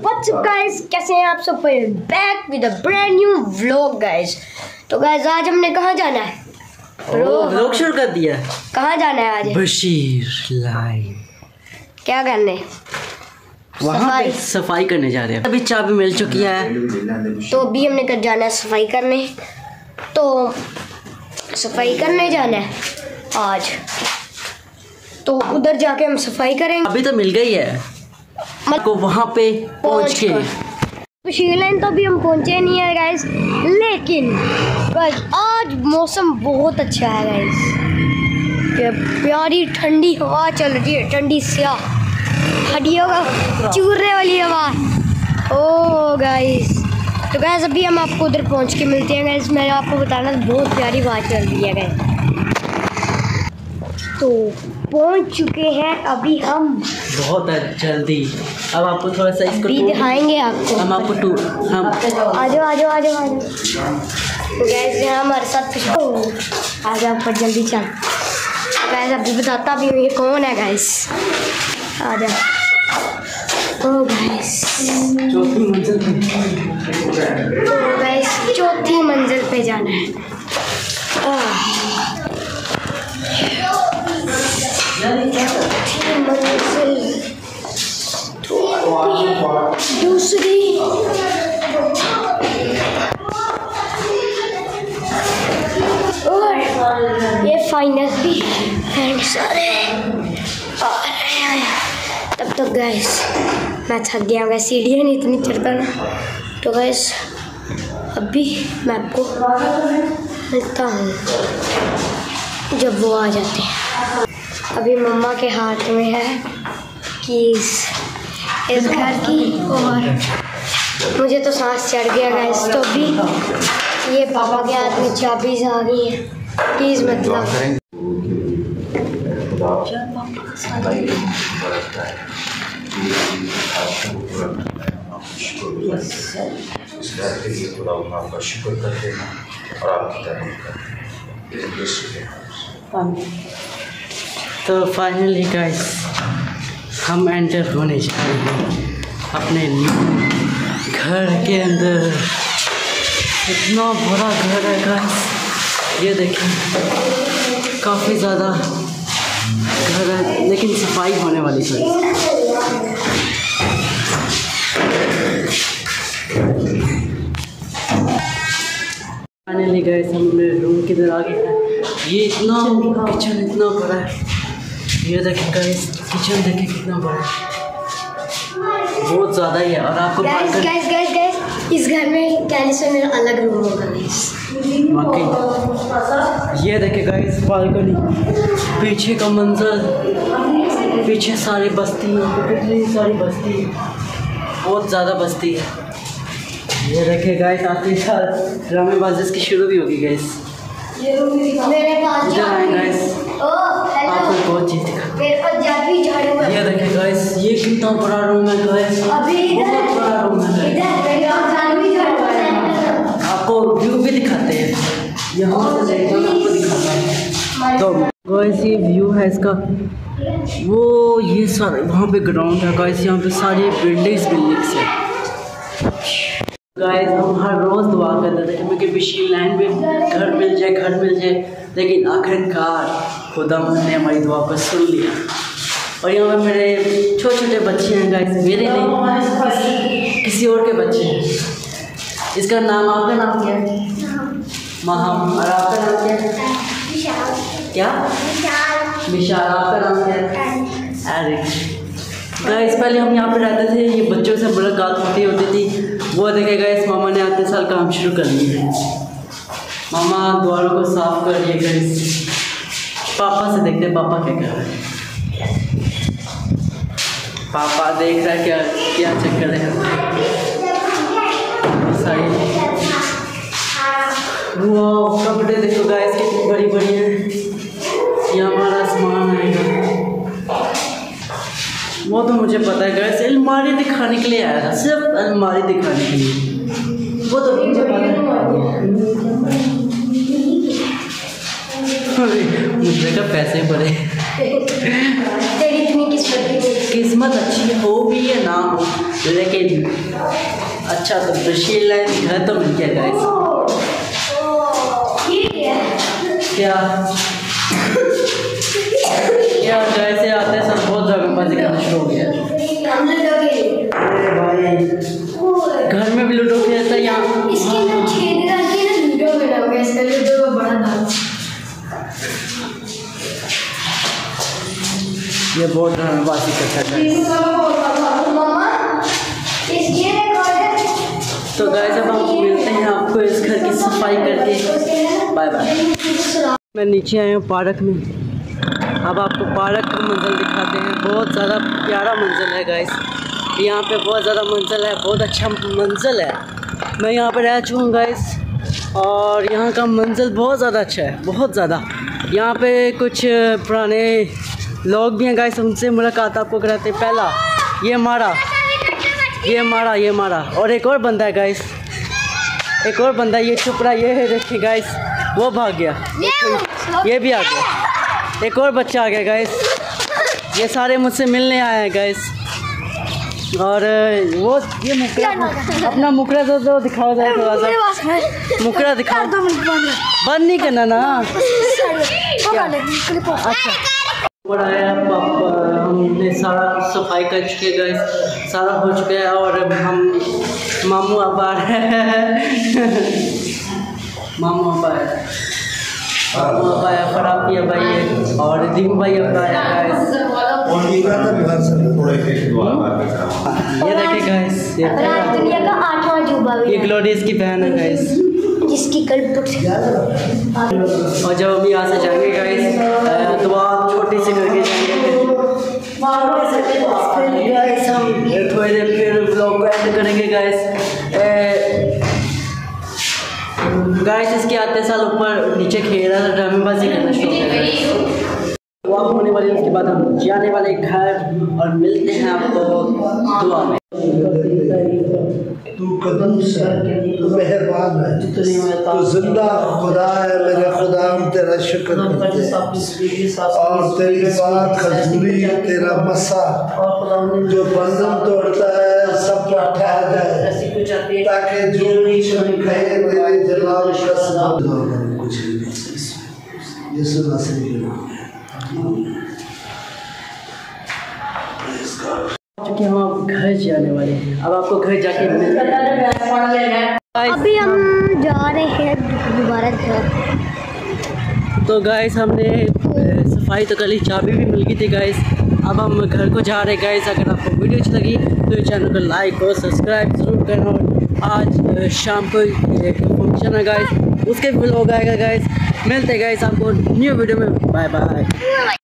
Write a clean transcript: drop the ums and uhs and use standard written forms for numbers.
What's up guys, कैसे हैं आप सब? Back with a brand new vlog guys. तो गाइस आज हमने कहाँ जाना है? व्लॉग शुरू कर दिया। कहाँ जाना है आज? बशीर लाइन। क्या करने? वहाँ पे सफाई करने जा रहे हैं। अभी चाबी मिल चुकी है तो अभी हमने कर जाना है सफाई करने। तो सफाई करने जाना है आज, तो उधर जाके हम सफाई करेंगे। अभी तो मिल गई है को वहाँ पे पहुँच के। बशीर लाइन तो अभी हम पहुँचे नहीं है गाइस, लेकिन गाइस आज मौसम बहुत अच्छा है गाइस। प्यारी ठंडी हवा चल रही है, ठंडी स्याह हड्डियों का चूरने वाली हवा। ओ गाइस, तो गाइस अभी हम आपको उधर पहुँच के मिलते हैं गाइस। मैं आपको बताना बहुत प्यारी हवा चल रही है गाइस। तो पहुंच चुके हैं अभी हम बहुत जल्दी। अब आपको थोड़ा सा इसको दिखाएंगे आपको। हम आपको हम आ जाओ तो गैस यहाँ हमारे साथ आ जाओ पर जल्दी चल। गैस अभी बताता भी ये कौन है गैस। आ जाओ। ओ गैस चौथी मंजिल पे। तो गैस चौथी मंजिल पे जाना है। दूसरी और ये फाइनली फ्रेंड्स आ रहे हैं। तब तक गैस मैं थक गया हूँ, सीढ़ियाँ नहीं इतनी चढ़ता ना। तो गैस अभी मैं आपको मिलता हूँ जब वो आ जाते हैं। अभी मम्मा के हाथ में है कीज इस घर की, और मुझे तो सांस चढ़ गया गाइस। तो अभी ये पापा के हाथ में चाबीज आ गई है, कीज मतलब। आपका शुक्र करते हैं और आपकी तारीफ करते हैं। तो फाइनली गाइस हम एंटर होने जा रहे हैं अपने घर के अंदर। इतना बड़ा घर है गाइस, ये देखिए काफ़ी ज़्यादा घर है, लेकिन सफाई होने वाली है। फाइनली गाइस हम अपने रूम की तरह आ गए हैं। ये इतना किचन इतना बड़ा है, ये देखिए गाइस किचन देखिए कितना बड़ा है, बहुत ज़्यादा ही है। और आपको गाइस इस घर में कैली से मेरा अलग रूम होगा गाइस। वाकई ये देखिए गाइस बालकनी, पीछे का मंजर, पीछे सारी बस्ती, कितनी सारी बस्ती, बहुत ज़्यादा बस्ती है। ये देखिए गाइस आते साथ ड्रामेबाजी की शुरू भी होगी गाइस। मेरे पास इधर आए गाइस, आपको बहुत चीज़ दिखा। मेरे पास जादुई झाड़ू है। ये देखिए गाइस ये कितना बड़ा रूम है गाइस, बहुत बड़ा रूम है। आपको व्यू भी दिखाते हैं, यहाँ से देखो आपको दिखाता है। तो गाइस ये व्यू है इसका, वो ये सारे वहाँ पे ग्राउंड है गाइस, यहाँ पे सारी बिल्डिंग्स है गाइस। हम हर रोज़ दुआ करते थे क्योंकि बशीर लाइन में घर मिल जाए, लेकिन आखिरकार खुदा ने हमारी दुआ को सुन लिया। और यहाँ पे मेरे छोटे छोटे बच्चे हैं गाइस, मेरे नहीं किसी और के बच्चे हैं। इसका नाम, आपका नाम क्या है? महम। और आपका नाम क्या है? क्या? विशाल। आपका नाम क्या है? एरिक। गाइस पहले हम यहाँ पे रहते थे, ये बच्चों से मुलाकात होती थी। वो देखे गाइस मामा ने आते साल काम शुरू कर लिया है। मामा द्वारों को साफ कर दिए गाइस। पापा से देखते हैं पापा क्या कर रहे हैं। पापा देख रहा है क्या चक्कर है। वो कपड़े देखो गाइस कितनी बड़ी बड़ी है। ये हमारा सामान आएगा, वो तो मुझे पता है गाइस। अलमारी दिखाने के लिए आया था, सिर्फ अलमारी दिखाने के लिए, वो तो मुझे पता है। मुझे का पैसे पड़े। तेरी इतनी किस्मत किस्मत अच्छी हो भी या ना हो, लेकिन अच्छा तो बशीर लाइन घर तो मिल गया गाइस। क्या क्या जैसे आते हैं सब बहुत ड्रामेबाजी करना शुरू हो गया। अरे भाई घर में भी लूडो खेलता है यहाँ। इसके अंदर छेद करके ना लूडो बना हुआ है, इसका लूडो का बड़ा नाम। ये बहुत ड्रामेबाजी करता है। तो गाइस अब हम मिलते हैं आपको इस घर की सफाई करके। Bye bye. मैं नीचे आया हूँ पार्क में, अब आपको पार्क का मंजर दिखाते हैं। बहुत ज़्यादा प्यारा मंजर है गाइस, यहाँ पे बहुत ज़्यादा मंजर है, बहुत अच्छा मंजर है। मैं यहाँ पे रह चुका हूँ गाइस, और यहाँ का मंजर बहुत ज़्यादा अच्छा है, बहुत ज़्यादा। यहाँ पे कुछ पुराने लोग भी हैं गाइस, उनसे मुलाकात आपको कराते हैं। पहला ये मारा और एक और बंदा है गाइस, एक और बंदा, ये चुप रहा, ये है देखिए गाइस, वो भाग गया, ये भी आ गया, एक और बच्चा आ गया गाइस। ये सारे मुझसे मिलने आए हैं गाइस। और वो ये मुकरा, अपना मुकरा तो दिखाओ जाए थोड़ा सा, मुकरा दिखाओ। बंद नहीं करना ना। अच्छा बड़ा है, हमने सारा सफाई कर चुके हैं गाइस, सारा हो चुका है। और हम मामू अब आ रहे हैं, मामू अब आया, फराबी अब आई है, और दीपू भाई अब आया गाइस। ये देखिए गाइस, दुनिया का 8वां अजूबा भी ये ग्लोरियस की बहन है गाइस, जिसकी कल और जब हम यहाँ से जाएंगे गाइस, दुआ छोटी सी करके जाएंगे गाइस। हम थोड़ी देर फिर व्लॉग को एंड करेंगे गाइस। इसके आते साल ऊपर नीचे खेल रहा था, ड्रामेबाजी करना शुरू कर दिया। दुआ होने वाली, उसके बाद हम जाने वाले घर, और मिलते हैं आपको दुआ में। तू कदम से मेहरबान है, तू जिंदा खुदा है। मेरे खुदा हम तेरा शुक्र करते हैं, और तेरी बात खजूरी, तेरा मसा जो बंधन तोड़ता है सब पर ठहर जाए, ताकि जो कुछ कहे तेरे जलाल का सलाम कुछ नहीं। ये सुना सही क्योंकि हम अब घर जाने वाले हैं, अब आपको घर जाके मिलते हैं। अभी हम जा रहे हैं दोबारा घर। तो गाइस हमने सफाई तो कर ली, चाबी भी मिल गई थी गाइस। अब हम घर को जा रहे हैं गाइस। अगर आपको वीडियो अच्छी लगी तो चैनल को लाइक और सब्सक्राइब ज़रूर करना। और आज शाम को एक फंक्शन है गाइस, उसके भी व्लॉग आएगा गाइस। मिलते हैं गाइस आपको न्यू वीडियो में। Bye bye.